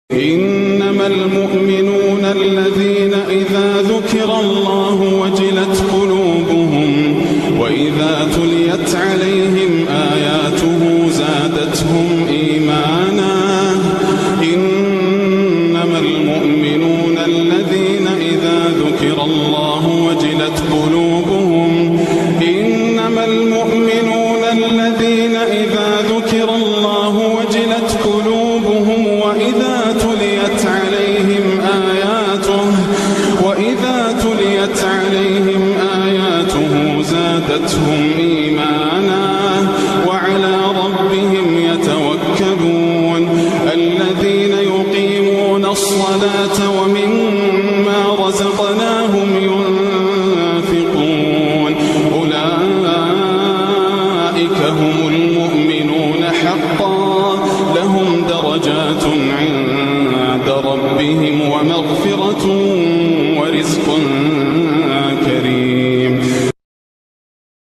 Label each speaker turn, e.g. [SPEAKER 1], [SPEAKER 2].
[SPEAKER 1] إنما المؤمنون الذين إذا ذكر الله وجلت قلوبهم وإذا تليت عليهم آياته زادتهم إيمانا. إنما المؤمنون الذين إذا ذكر الله وجلت قلوبهم إنما المؤمنون الذين إذا ذكر الله وجلت قلوبهم وإذا تليت عليهم آياته زادتهم إيمانا وعلى ربهم يتوكلون. الذين يقيمون الصلاة ومما رزقناهم ينفقون أولئك هم المؤمنون حقا لهم درجات عند ربهم ومغفرة ورزق